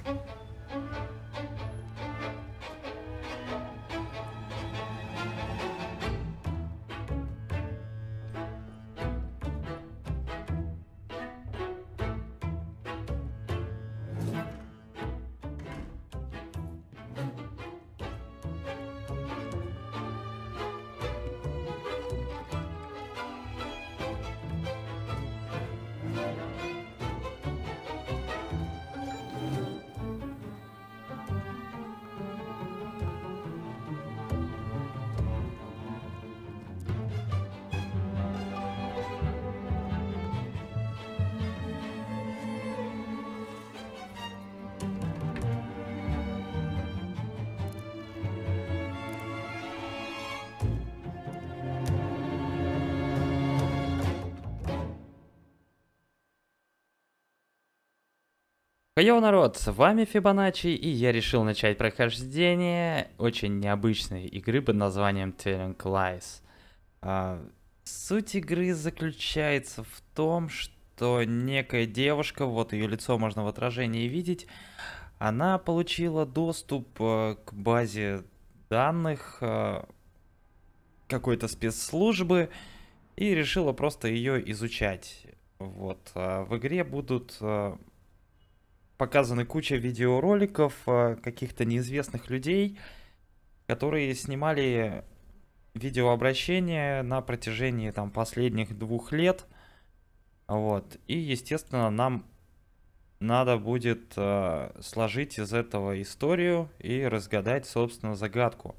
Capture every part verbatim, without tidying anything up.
Йоу, народ, с вами Фибоначчи, и я решил начать прохождение очень необычной игры под названием Telling Lies. А, суть игры заключается в том, что некая девушка, вот ее лицо можно в отражении видеть, она получила доступ а, к базе данных а, какой-то спецслужбы и решила просто ее изучать. Вот, а, в игре будут... А, показаны куча видеороликов э, каких-то неизвестных людей, которые снимали видеообращения на протяжении там последних двух лет. Вот. И, естественно, нам надо будет э, сложить из этого историю и разгадать, собственно, загадку.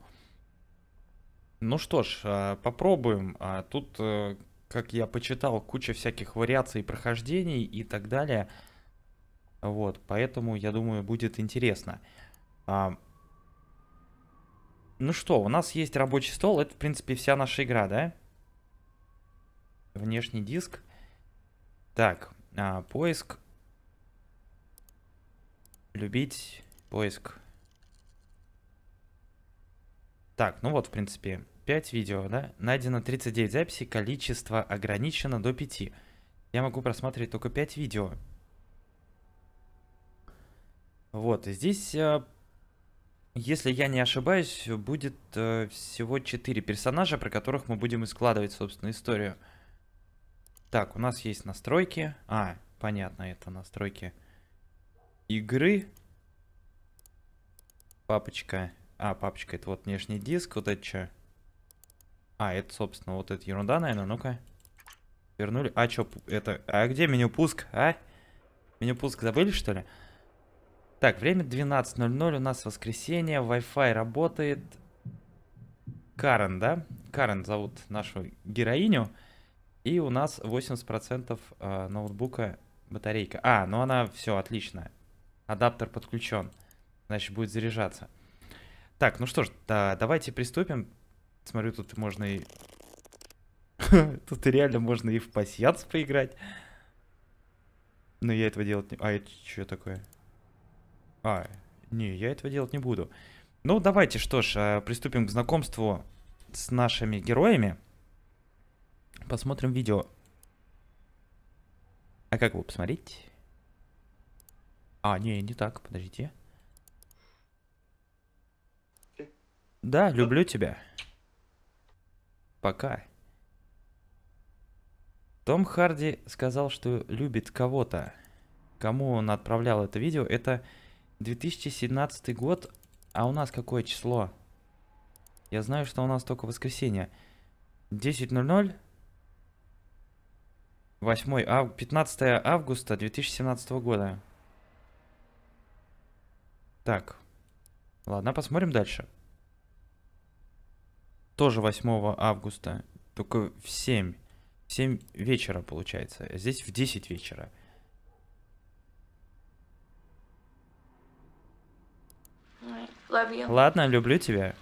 Ну что ж, э, попробуем. А тут, э, как я почитал, куча всяких вариаций прохождений и так далее. Вот, поэтому, я думаю, будет интересно. А, ну что, у нас есть рабочий стол. Это, в принципе, вся наша игра, да? Внешний диск. Так, а, поиск. Любить. Поиск. Так, ну вот, в принципе, пять видео, да? Найдено тридцать девять записей. Количество ограничено до пяти. Я могу просматривать только пять видео. Вот, и здесь... Если я не ошибаюсь, будет э, всего четыре персонажа, про которых мы будем и складывать, собственно, историю. Так, у нас есть настройки. А, понятно, это настройки игры. Папочка. А, папочка, это вот внешний диск. Вот это что? А, это, собственно, вот эта ерунда, наверное. Ну-ка. Вернули. А, что, это... А где меню пуск, а? Меню пуск забыли, что ли? Так, время двенадцать ноль ноль, у нас воскресенье, Wi-Fi работает. Карен, да? Карен зовут нашу героиню. И у нас восемьдесят процентов э, ноутбука батарейка. А, ну она, все, отлично. Адаптер подключен. Значит, будет заряжаться. Так, ну что ж, да, давайте приступим. Смотрю, тут можно и... Тут и реально можно и в пасьянс поиграть. Но я этого делать не... А, это что такое? А, не, я этого делать не буду. Ну, давайте, что ж, приступим к знакомству с нашими героями. Посмотрим видео. А как его посмотреть? А, не, не так, подождите. Да, люблю тебя. Пока. Том Харди сказал, что любит кого-то. Кому он отправлял это видео? Это... две тысячи семнадцатый год, а у нас какое число? Я знаю, что у нас только воскресенье. десять ноль ноль. восьмое, ав... пятнадцатое августа две тысячи семнадцатого года. Так. Ладно, посмотрим дальше. Тоже восьмого августа. Только в семь. В семь вечера получается. А здесь в десять вечера. Ладно, люблю тебя.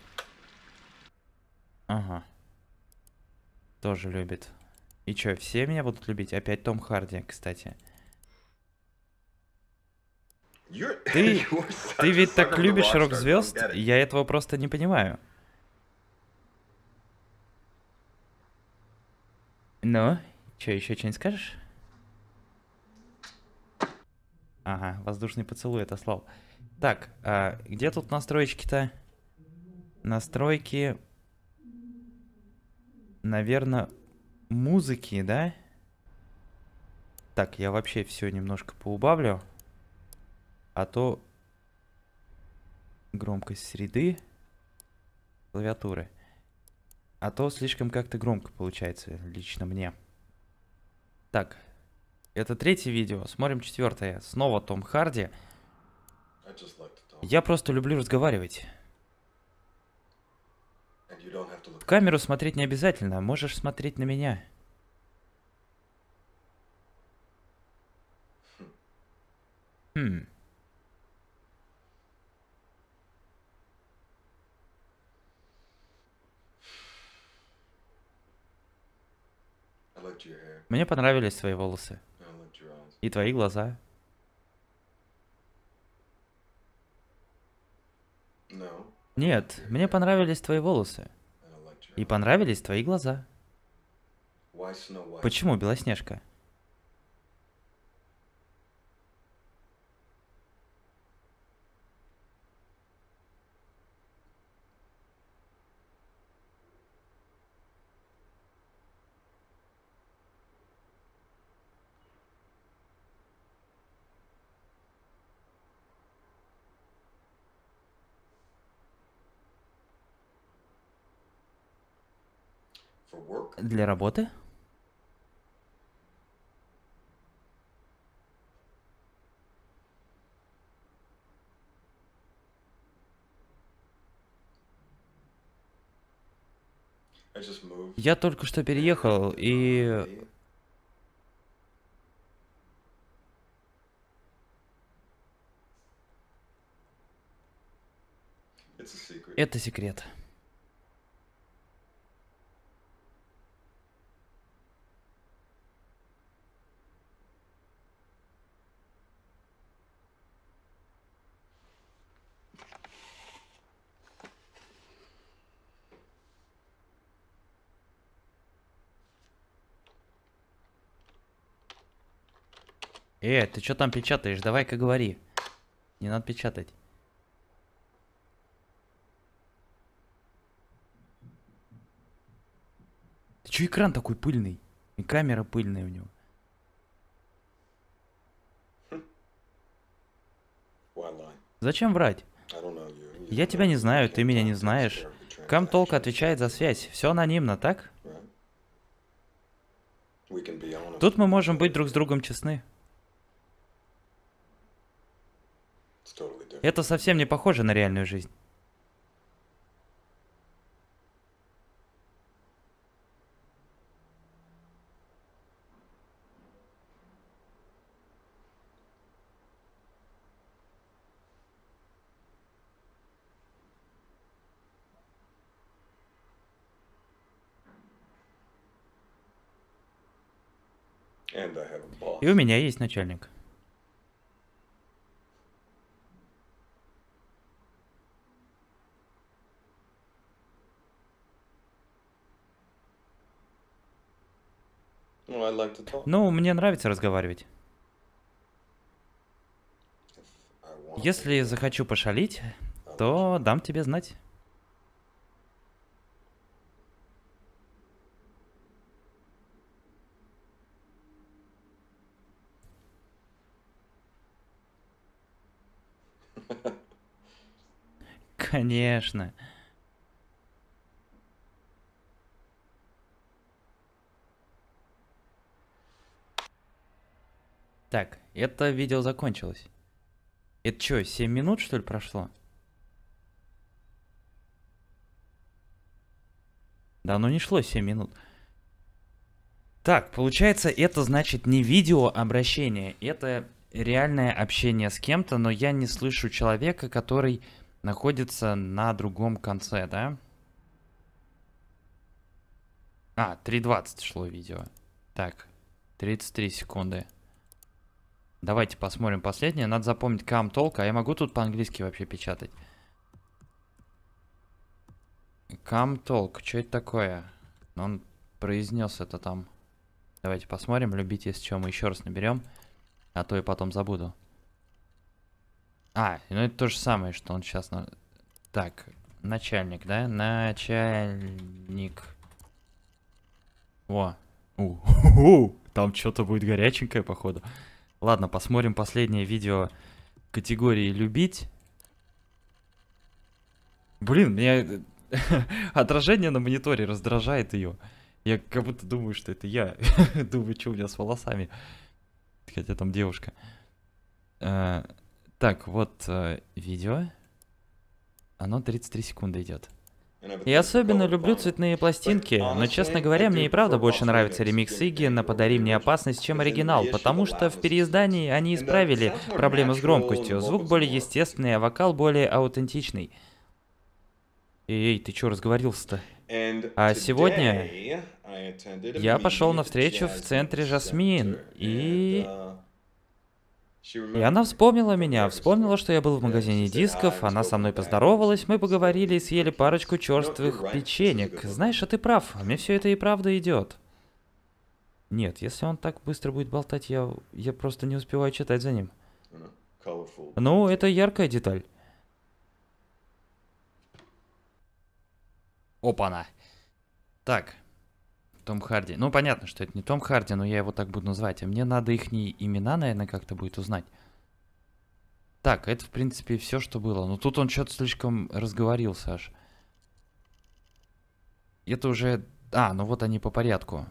Ага. Тоже любит. И чё, все меня будут любить? Опять Том Харди, кстати. Ты, ты ведь так любишь рок-звезд? Я этого просто не понимаю. Ну, чё, еще что-нибудь скажешь? Ага, воздушный поцелуй отослал. Так, а где тут настройки-то? Настройки, наверное, музыки, да? Так, я вообще все немножко поубавлю. А то громкость среды клавиатуры. А то слишком как-то громко получается, лично мне. Так, это третье видео. Смотрим четвертое. Снова Том Харди. Я просто люблю разговаривать. В камеру смотреть не обязательно. Можешь смотреть на меня. Хм. Мне понравились твои волосы. И твои глаза. Нет, мне понравились твои волосы. И понравились твои глаза. Почему, Белоснежка? Для работы? Я только что переехал, и... Это секрет. Э, ты что там печатаешь? Давай-ка говори. Не надо печатать. Ты чё экран такой пыльный? И камера пыльная у него. Зачем врать? Я тебя не знаю, ты меня не знаешь. Камтолк отвечает за связь. Все анонимно, так? Тут мы можем быть друг с другом честны. Это совсем не похоже на реальную жизнь. И у меня есть начальник. Ну, мне нравится разговаривать. Если захочу пошалить, то дам тебе знать. Конечно. Так, это видео закончилось. Это что, семь минут, что ли, прошло? Да, оно не шло семь минут. Так, получается, это значит не видеообращение, это реальное общение с кем-то, но я не слышу человека, который находится на другом конце, да? А, три двадцать шло видео. Так, тридцать три секунды. Давайте посмотрим последнее. Надо запомнить Камтолк, а я могу тут по-английски вообще печатать? Камтолк, что это такое? Он произнес это там. Давайте посмотрим. Любите, если что, мы еще раз наберем. А то и потом забуду. А, ну это то же самое, что он сейчас... На... Так, начальник, да? Начальник. О. У. Там что-то будет горяченькое, походу. Ладно, посмотрим последнее видео категории «Любить». Блин, меня отражение на мониторе раздражает ее. Я как будто думаю, что это я. Думаю, что у меня с волосами. Хотя там девушка. А, так, вот а, видео. Оно тридцать три секунды идет. Я особенно люблю цветные пластинки, но, честно говоря, мне и правда больше нравится ремикс Игги на «Подари мне опасность», чем оригинал, потому что в переиздании они исправили проблему с громкостью, звук более естественный, а вокал более аутентичный. Эй, ты чё разговорился-то? А сегодня я пошел на встречу в центре Жасмин, и... И она вспомнила меня, вспомнила, что я был в магазине дисков, она со мной поздоровалась, мы поговорили и съели парочку черствых печенек. Знаешь, а ты прав, мне все это и правда идет. Нет, если он так быстро будет болтать, я, я просто не успеваю читать за ним. Ну, это яркая деталь. Опа-на. Так. Том Харди. Ну, понятно, что это не Том Харди, но я его так буду называть. А мне надо их имена, наверное, как-то будет узнать. Так, это, в принципе, все, что было. Но тут он что-то слишком разговорился аж. Это уже... А, ну вот они по порядку.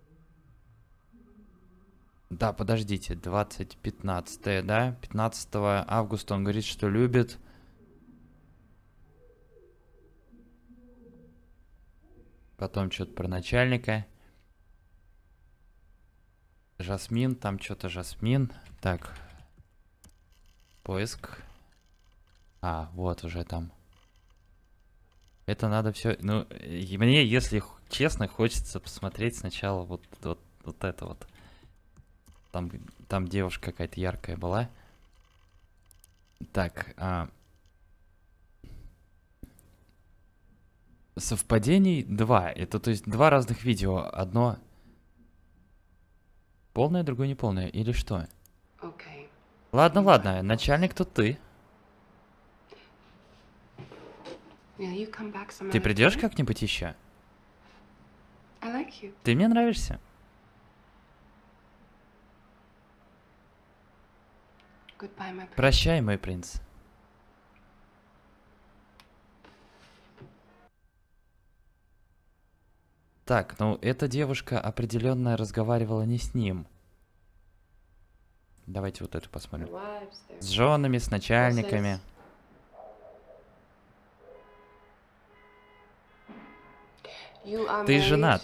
Да, подождите. двадцать пятнадцатое, да? пятнадцатого августа он говорит, что любит. Потом что-то про начальника. Жасмин, там что-то Жасмин. Так. Поиск. А, вот уже там. Это надо все... Ну, и мне, если честно, хочется посмотреть сначала вот, вот, вот это вот. Там, там девушка какая-то яркая была. Так, а... совпадений два. Это, то есть, два разных видео. Одно полное, другое неполное. Или что? Okay. Ладно, ладно. Начальник тут ты. Ты придешь как-нибудь еще? Like Ты мне нравишься. Goodbye, my Прощай, мой принц. Так, ну эта девушка определенно разговаривала не с ним. Давайте вот эту посмотрим. С женами, с начальниками. Ты женат.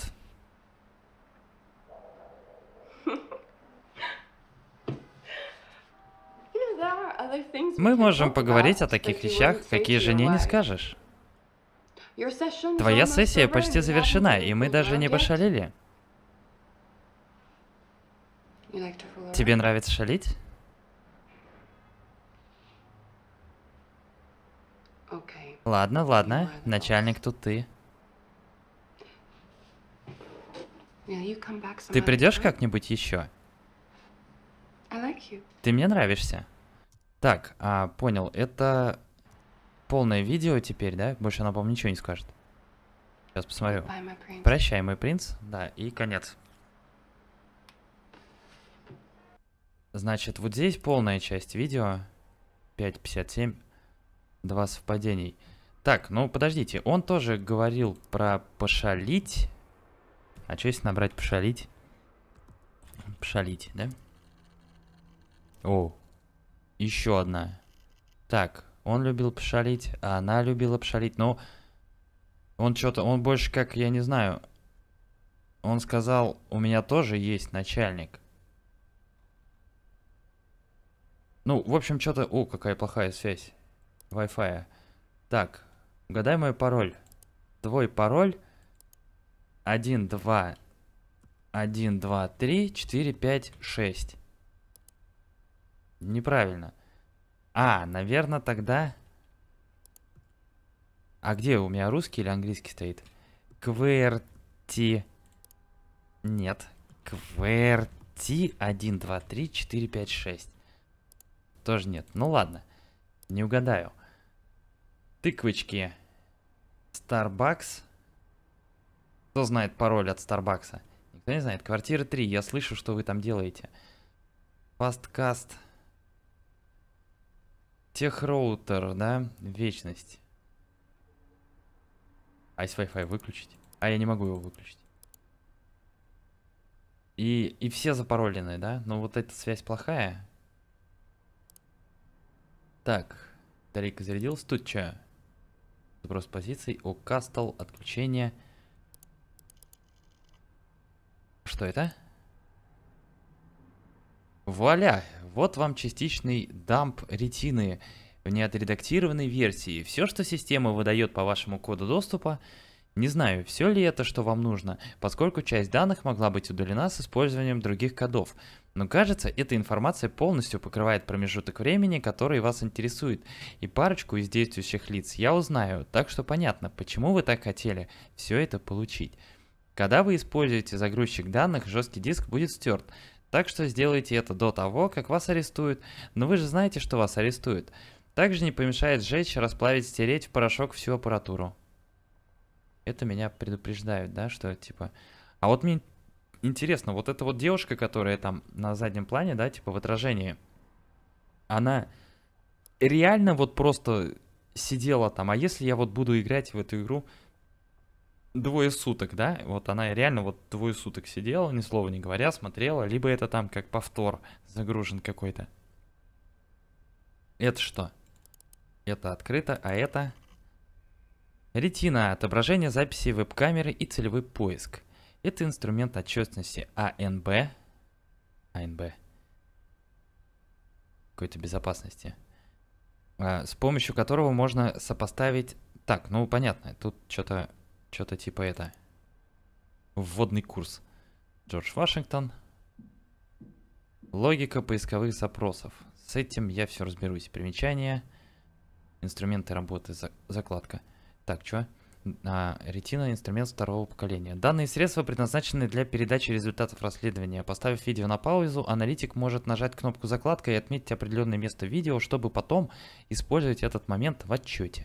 Мы можем поговорить о таких вещах, какие жене не скажешь. Твоя сессия почти завершена, и мы даже не пошалили. Тебе нравится шалить? Ладно, ладно, начальник тут ты. Ты придешь как-нибудь еще? Ты мне нравишься. Так, а, понял, это полное видео теперь, да? Больше она, по-моему, ничего не скажет. Сейчас посмотрю. Прощай, мой принц. Да, и конец. Значит, вот здесь полная часть видео. пять пятьдесят семь. Два совпадений. Так, ну подождите. Он тоже говорил про пошалить. А что если набрать пошалить? Пошалить, да? О, еще одна. Так, он любил пошалить, а она любила пошалить. Но он что-то, он больше как, я не знаю. Он сказал, у меня тоже есть начальник. Ну, в общем, что-то... О, какая плохая связь. Wi-Fi. Так, угадай мой пароль. Твой пароль... один, два, один, два, три, четыре, пять, шесть. Неправильно. А, наверное, тогда... А где у меня русский или английский стоит? Кверти... Нет. Кверти один, два, три, четыре, пять, шесть. Тоже нет. Ну ладно. Не угадаю. Тыквочки. Starbucks. Кто знает пароль от Старбакса? Никто не знает. Квартира три. Я слышу, что вы там делаете. Фасткаст. Техроутер, да? Вечность. А если Wi-Fi выключить? А я не могу его выключить. И, и все запаролены, да? Но вот эта связь плохая. Так. Батарейка зарядилась. Тут что? Запрос позиций. О, кастл. Отключение. Что это? Вуаля! Вот вам частичный дамп ретины в неотредактированной версии. Все, что система выдает по вашему коду доступа. Не знаю, все ли это, что вам нужно, поскольку часть данных могла быть удалена с использованием других кодов. Но кажется, эта информация полностью покрывает промежуток времени, который вас интересует. И парочку из действующих лиц я узнаю, так что понятно, почему вы так хотели все это получить. Когда вы используете загрузчик данных, жесткий диск будет стерт. Так что сделайте это до того, как вас арестуют. Но вы же знаете, что вас арестуют. Также не помешает сжечь, расплавить, стереть в порошок всю аппаратуру. Это меня предупреждают, да, что типа... А вот мне интересно, вот эта вот девушка, которая там на заднем плане, да, типа в отражении, она реально вот просто сидела там. А если я вот буду играть в эту игру двое суток, да, вот она реально вот двое суток сидела, ни слова не говоря, смотрела, либо это там как повтор загружен какой-то. Это что? Это открыто, а это... Ретина, отображение записи веб-камеры и целевой поиск. Это инструмент отчетности А Н Б. А Н Б. Какой-то безопасности. А, с помощью которого можно сопоставить... Так, ну понятно, тут что-то что-то типа это. Вводный курс. Джордж Вашингтон. Логика поисковых запросов. С этим я все разберусь. Примечания. Инструменты работы. За... Закладка. Так, что? А, ретина — инструмент второго поколения. Данные средства предназначены для передачи результатов расследования. Поставив видео на паузу, аналитик может нажать кнопку закладка и отметить определенное место видео, чтобы потом использовать этот момент в отчете.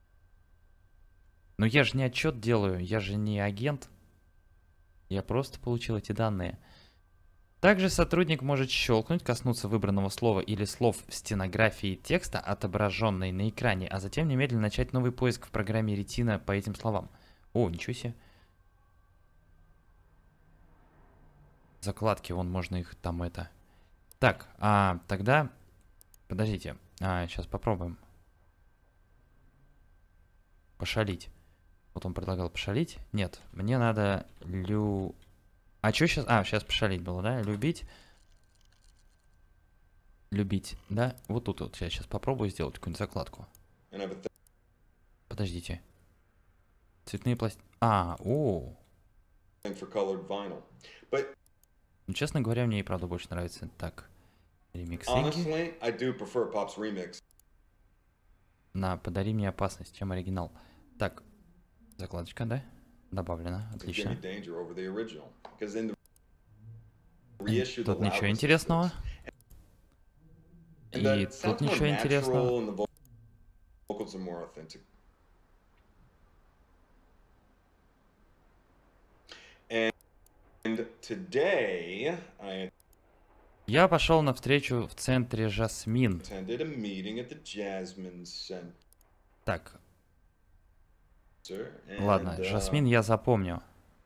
Но я же не отчет делаю, я же не агент. Я просто получил эти данные. Также сотрудник может щелкнуть, коснуться выбранного слова или слов в стенографии текста, отображенной на экране, а затем немедленно начать новый поиск в программе Retina по этим словам. О, ничего себе. Закладки, вон можно их там это... Так, а тогда... Подождите, а, сейчас попробуем. Пошалить. Вот он предлагал пошалить. Нет, мне надо лю... А что сейчас? А, сейчас пошалить было, да? Любить. Любить, да? Вот тут вот я сейчас попробую сделать какую-нибудь закладку. Подождите. Цветные пластины. А, о. Ну, честно говоря, мне и правда больше нравится. Так. Ремиксинги. На, подари мне опасность, чем оригинал. Так. Закладочка, да? Добавлено. Отлично. Тут ничего интересного. И тут ничего интересного. Я пошел на встречу в центре Жасмин. Так. Ладно, Жасмин я запомню.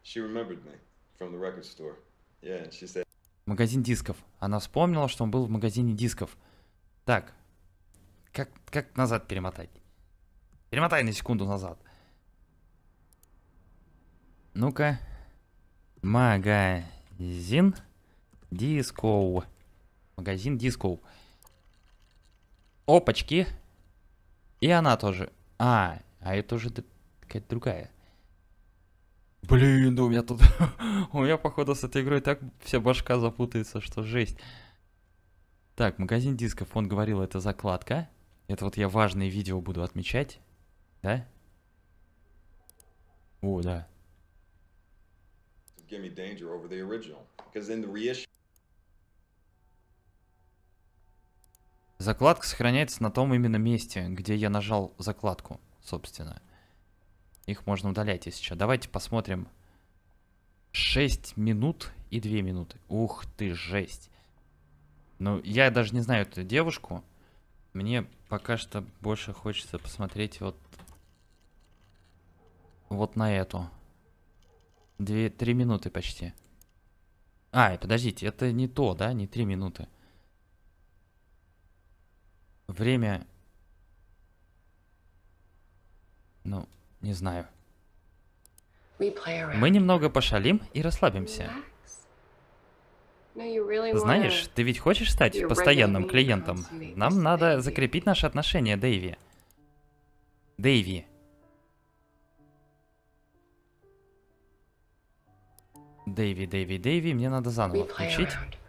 Магазин дисков. Она вспомнила, что он был в магазине дисков. Так. Как, как назад перемотать? Перемотай на секунду назад. Ну-ка. Магазин дисков. Магазин дисков. Опачки. И она тоже. А, а это уже какая-то другая. Блин, да у меня тут... у меня, походу, с этой игрой так вся башка запутается, что жесть. Так, магазин дисков, он говорил, это закладка. Это вот я важные видео буду отмечать. Да? О, да. Закладка сохраняется на том именно месте, где я нажал закладку, собственно. Их можно удалять, если что. Давайте посмотрим. шесть минут и две минуты. Ух ты, жесть. Ну, я даже не знаю эту девушку. Мне пока что больше хочется посмотреть вот... Вот на эту. Две, три минуты почти. А, подождите, это не то, да? Не три минуты. Время... Ну, не знаю. Мы немного пошалим и расслабимся. Знаешь, ты ведь хочешь стать постоянным клиентом? Нам надо закрепить наши отношения, Дэйви. Дэйви. Дэйви, Дэйви, Дэйви, мне надо заново включить.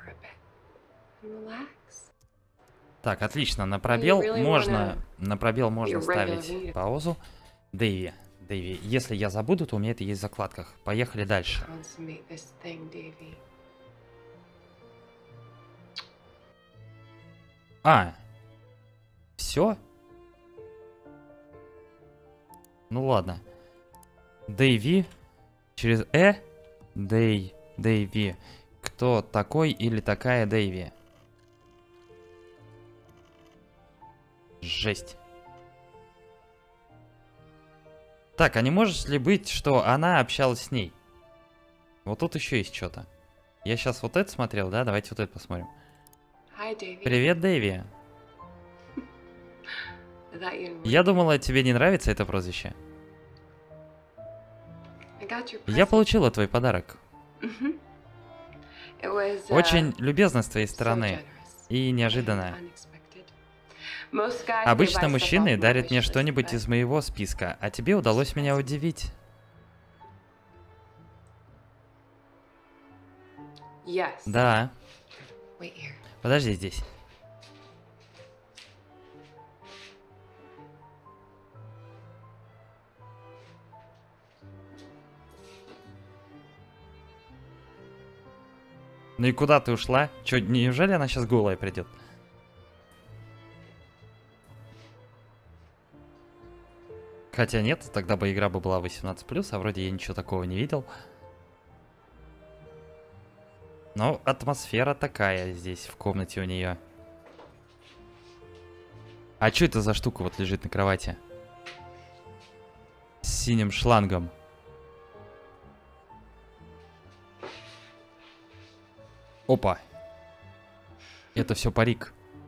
Так, отлично, на пробел можно, на пробел можно ставить паузу. Дэйви, Дэйви, если я забуду, то у меня это есть в закладках. Поехали дальше. А, все? Ну ладно. Дэйви, через Э, Дэй, Дэйви. Кто такой или такая Дэйви? Жесть. Так, а не может ли быть, что она общалась с ней? Вот тут еще есть что-то. Я сейчас вот это смотрел, да? Давайте вот это посмотрим. Привет, Дэйви. Я думала, тебе не нравится это прозвище. Я получила твой подарок. Очень любезно с твоей стороны и неожиданно. Обычно мужчины дарят мне что-нибудь из моего списка, а тебе удалось меня удивить. Да. Подожди здесь. Ну и куда ты ушла? Чё, неужели она сейчас голая придет? Хотя нет, тогда бы игра бы была восемнадцать плюс, а вроде я ничего такого не видел. Но атмосфера такая здесь в комнате у нее. А что это за штука вот лежит на кровати? С синим шлангом. Опа. Это все парик.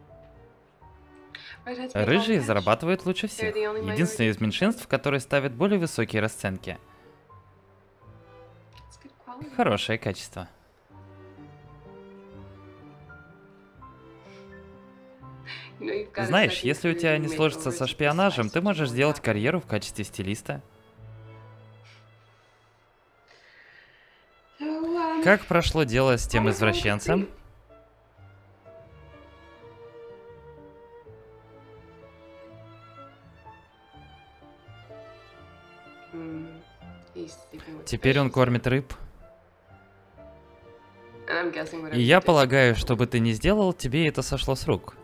Рыжие зарабатывают лучше всех. Единственное из меньшинств, которые ставят более высокие расценки. Хорошее качество. Знаешь, если у тебя не сложится со шпионажем, ты можешь сделать карьеру в качестве стилиста. Как прошло дело с тем извращенцем? Теперь он кормит рыб. И я полагаю, что бы ты ни сделал, тебе это сошло с рук.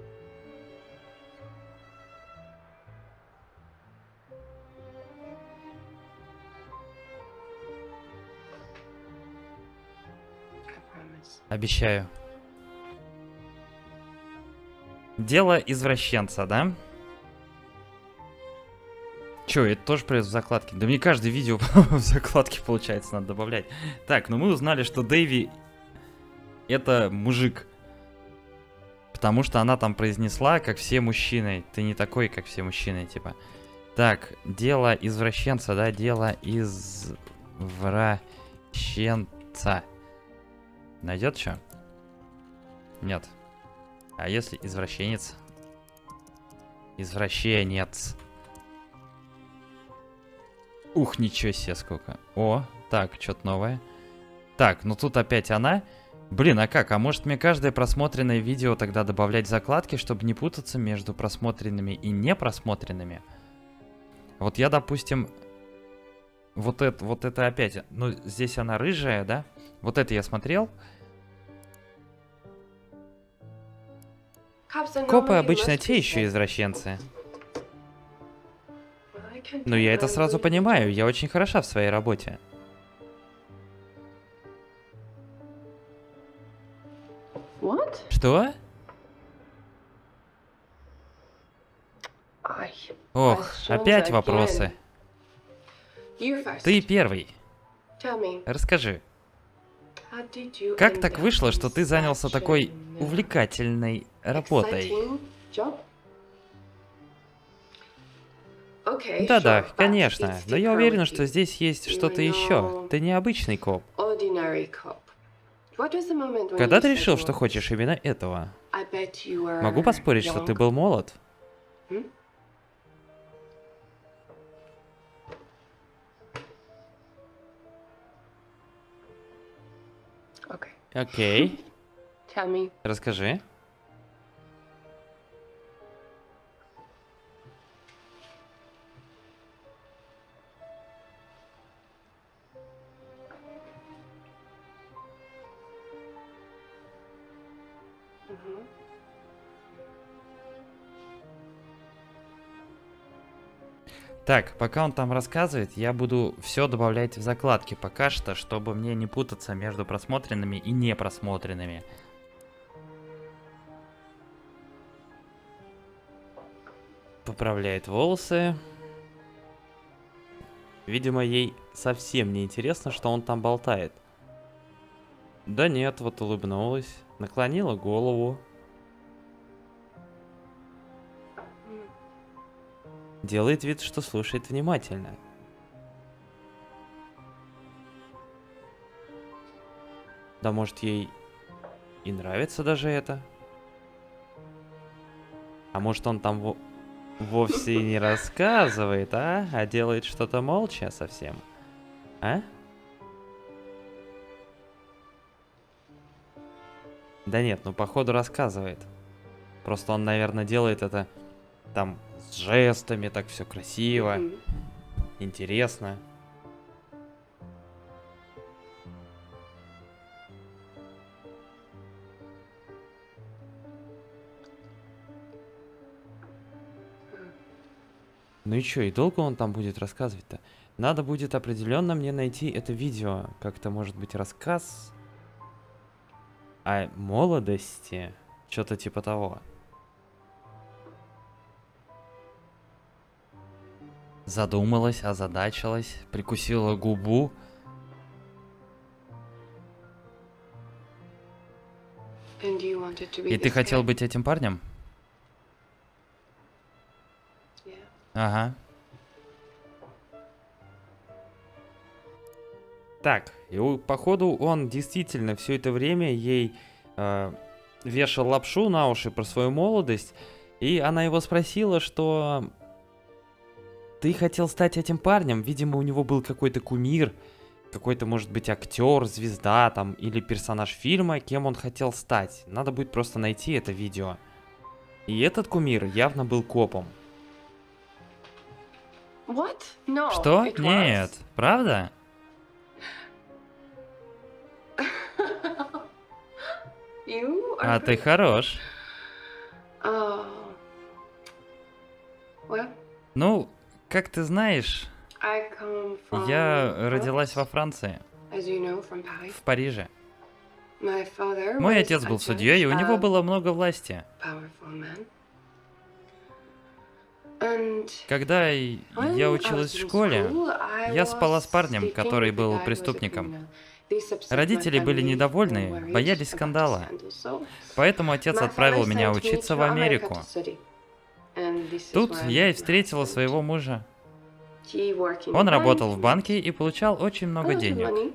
Обещаю. Дело извращенца, да? Чё, это тоже придёт в закладке? Да мне каждое видео в закладке, получается, надо добавлять. Так, ну мы узнали, что Дэйви это мужик. Потому что она там произнесла, как все мужчины. Ты не такой, как все мужчины, типа. Так, дело извращенца, да? Дело извращенца. Найдет что? Нет. А если извращенец? Извращенец. Ух, ничего себе сколько. О, так, что-то новое. Так, ну тут опять она. Блин, а как? А может мне каждое просмотренное видео тогда добавлять закладки, чтобы не путаться между просмотренными и непросмотренными? Вот я, допустим... Вот это, вот это опять... Ну, здесь она рыжая, да? Вот это я смотрел. Копы обычно те еще извращенцы. Но я это сразу понимаю, я очень хороша в своей работе. Что? Ох, опять вопросы. Ты первый. Расскажи, как так вышло, что ты занялся такой увлекательной работой? Да-да, конечно, но я уверена, что здесь есть что-то еще. Ты необычный коп. Когда ты решил, что хочешь именно этого? Могу поспорить, что ты был молод. Окей. Расскажи. Так, пока он там рассказывает, я буду все добавлять в закладки пока что, чтобы мне не путаться между просмотренными и непросмотренными. Поправляет волосы. Видимо, ей совсем не интересно, что он там болтает. Да нет, вот улыбнулась, наклонила голову. Делает вид, что слушает внимательно. Да может, ей и нравится даже это? А может, он там во вовсе и не рассказывает, а? А делает что-то молча совсем? А? Да нет, ну походу рассказывает. Просто он, наверное, делает это там с жестами, так все красиво, mm-hmm. интересно. Ну и чё, и долго он там будет рассказывать-то? Надо будет определенно мне найти это видео. Как-то, может быть, рассказ о молодости. Что-то типа того. Задумалась, озадачилась, прикусила губу. И ты хотел быть этим парнем? Ага. Так, и у, походу он действительно все это время ей э, вешал лапшу на уши про свою молодость. И она его спросила, что... Ты хотел стать этим парнем? Видимо, у него был какой-то кумир, какой-то, может быть, актер, звезда там, или персонаж фильма, кем он хотел стать. Надо будет просто найти это видео. И этот кумир явно был копом. No, что? Нет, правда? А ты хорош. Uh, well, ну... Как ты знаешь, я родилась во Франции, в Париже. Мой отец был судьей, и у него было много власти. Когда я училась в школе, я спала с парнем, который был преступником. Родители были недовольны, боялись скандала. Поэтому отец отправил меня учиться в Америку. Тут я и встретила своего мужа. Он работал в банке и получал очень много денег.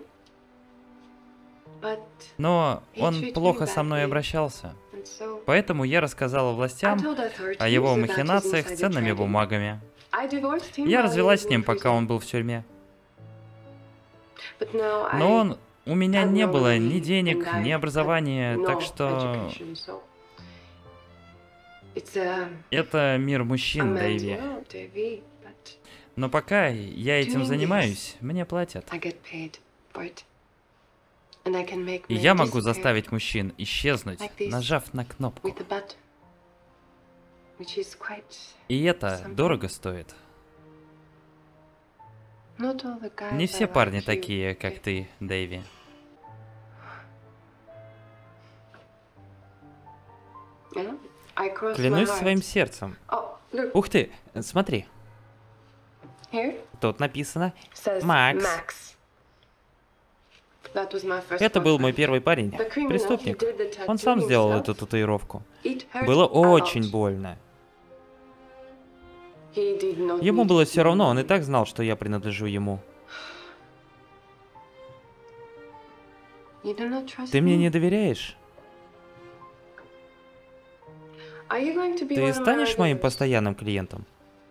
Но он плохо со мной обращался. Поэтому я рассказала властям о его махинациях с ценными бумагами. Я развелась с ним, пока он был в тюрьме. Но он... У меня не было ни денег, ни образования, так что... Это мир мужчин, Дэйви. Но пока я этим занимаюсь, мне платят. И я могу заставить мужчин исчезнуть, нажав на кнопку. which is quite... И это something. дорого стоит. Not all the guys Не все are парни like you. такие, как ты, Дэйви. Yeah? I crossed my Клянусь heart. своим сердцем. Oh, look, Ух ты, смотри, here тут написано says Макс. Max. That was my first Это был мой boyfriend. первый парень, The criminal, he преступник. did the Он tattoo сам сделал himself. эту татуировку. It hurt Было a lot. очень больно. He did not Ему need было to все равно, know. он и так знал, что я принадлежу ему. You do not trust Ты мне me? не доверяешь? Are you going to be one Ты of my станешь моим regulars? постоянным клиентом?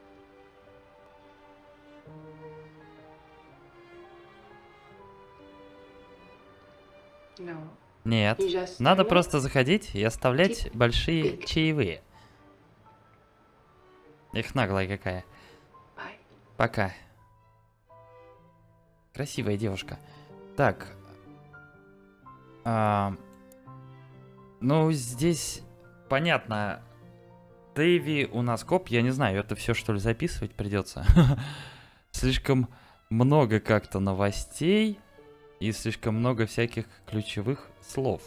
No. Нет. You just Надо turn up. просто заходить и оставлять большие чаевые. Их наглая какая. Bye. Пока. Красивая девушка. Так. А, ну, здесь понятно. Дэйви у нас коп. Я не знаю, это все что ли записывать придется. Слишком много как-то новостей. И слишком много всяких ключевых слов.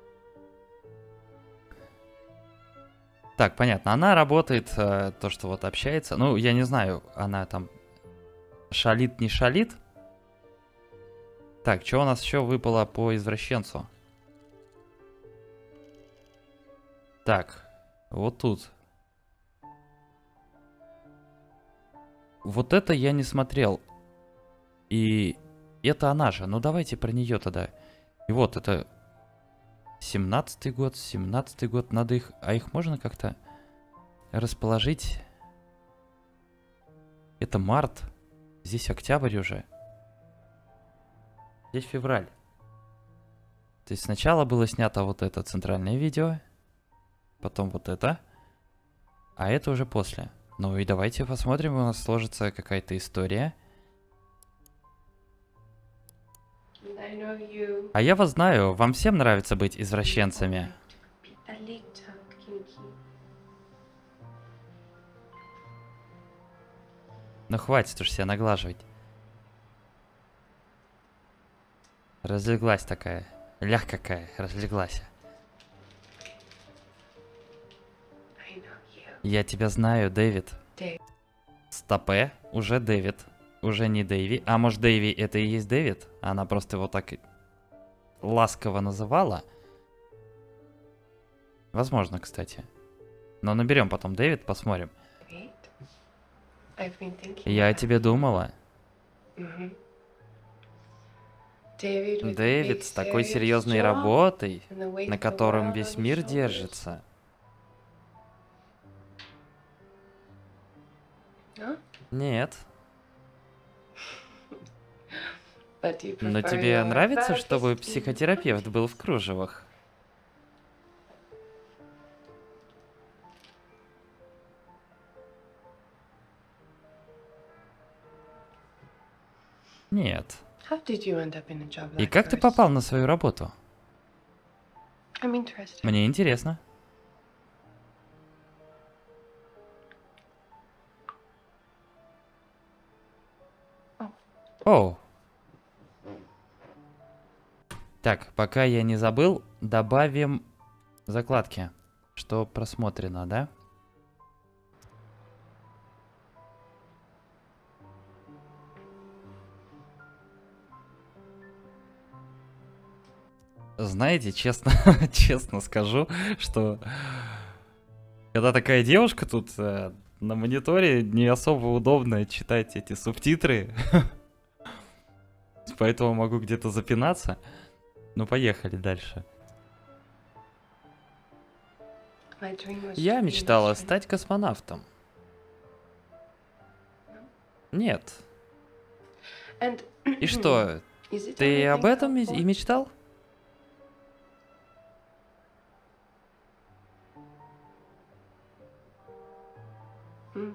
Так, понятно. Она работает, э, то, что вот общается. Ну, я не знаю, она там шалит, не шалит. Так, что у нас еще выпало по извращенцу? Так, вот тут. Вот это я не смотрел. И это она же. Ну, давайте про нее тогда. И вот это... семнадцатый год, семнадцатый год. Надо их... А их можно как-то расположить? Это март. Здесь октябрь уже. Здесь февраль. То есть сначала было снято вот это центральное видео. Потом вот это. А это уже после. Ну и давайте посмотрим, у нас сложится какая-то история. And I know you А я вас знаю, вам всем нравится быть извращенцами. be a little kinky. Ну хватит уж себя наглаживать. Разлеглась такая. Лях какая, разлеглась. I know you. Я тебя знаю, Дэвид. Дэвид. Стопе, уже Дэвид. Уже не Дэйви. А может Дэйви это и есть Дэвид? Она просто его так ласково называла. Возможно, кстати. Но наберем потом Дэвид, посмотрим. Wait. I've been thinking Я о about тебе you. думала. Mhm. David with a Дэвид big с такой serious серьезной job работой, and the weight на of the котором world весь on his мир shoulders. держится. Huh? Нет. But you Но prefer тебе your нравится, чтобы therapist in психотерапевт был в кружевах? Нет. How did you end up in a job И like как ты yours? попал на свою работу? I'm interested. Мне интересно. Оу. Так, пока я не забыл, добавим закладки, что просмотрено, да? Знаете, честно, честно скажу, что когда такая девушка тут э, на мониторе, не особо удобно читать эти субтитры. Поэтому могу где-то запинаться. Ну, поехали дальше. My dream was Я to be an мечтала astronaut. стать космонавтом. Нет. And И что, is it ты anything об этом и helpful? и мечтал? Hmm.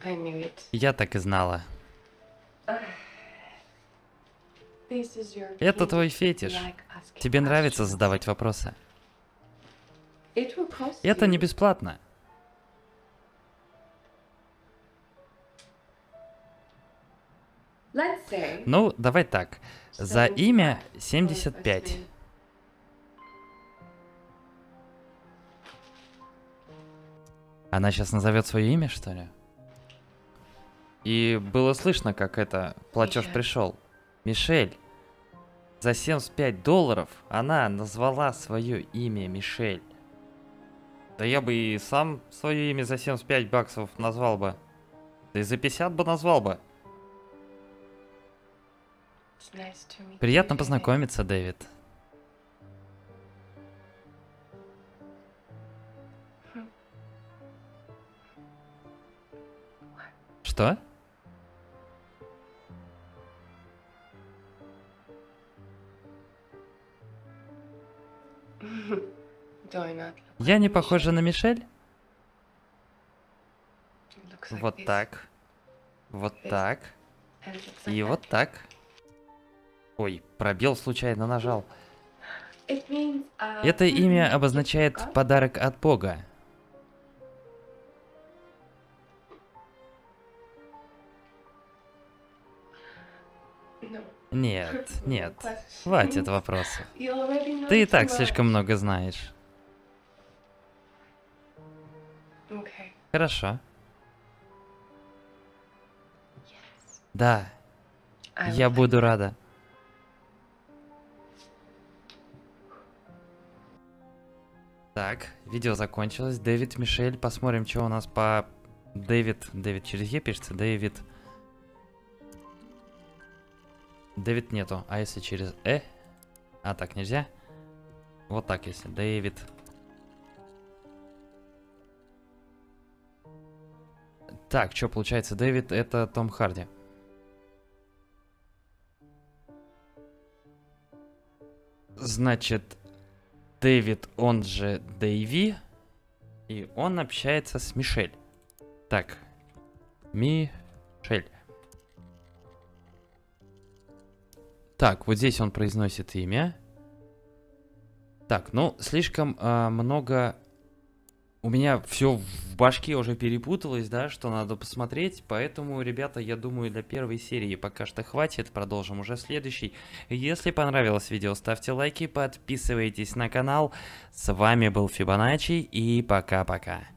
I knew it. Я так и знала. This is your Это kink. твой фетиш. Like asking Тебе нравится questions. задавать вопросы. It will cost Это you. не бесплатно. Let's say Ну, давай так. За seventy-five имя for семьдесят the first пять. name. Она сейчас назовет свое имя, что ли? И было слышно, как это платеж Мишель. пришел. Мишель. За семьдесят пять долларов она назвала свое имя Мишель. Да я бы и сам свое имя за семьдесят пять баксов назвал бы. Да и за пятьдесят бы назвал бы. It's nice to meet you, Приятно David. познакомиться, Дэвид. Что? Do I not look Я like не Michelle? похожа на Мишель? It looks like Вот this, так. Вот This. так. and it looks like И that. вот так. Ой, пробел случайно нажал. It means, uh, Это имя gift обозначает from God. подарок от Бога. No. Нет, No нет. questions. Хватит вопросов. You already know Ты и too так much. слишком много знаешь. Okay. Хорошо. Yes. Да, I я will буду рада. Так, видео закончилось. Дэвид, Мишель. Посмотрим, что у нас по... Дэвид. Дэвид через Е пишется. Дэвид. Дэвид нету. А если через Э? А, так нельзя. Вот так если. Дэвид. Так, что получается? Дэвид это Том Харди. Значит, Дэвид, он же Дэйви, и он общается с Мишель. Так, Мишель. Так, вот здесь он произносит имя. Так, ну, слишком а, много... У меня все в башке уже перепуталось, да, что надо посмотреть. Поэтому, ребята, я думаю, для первой серии пока что хватит. Продолжим уже в следующей. Если понравилось видео, ставьте лайки, подписывайтесь на канал. С вами был Фибоначчи и пока-пока.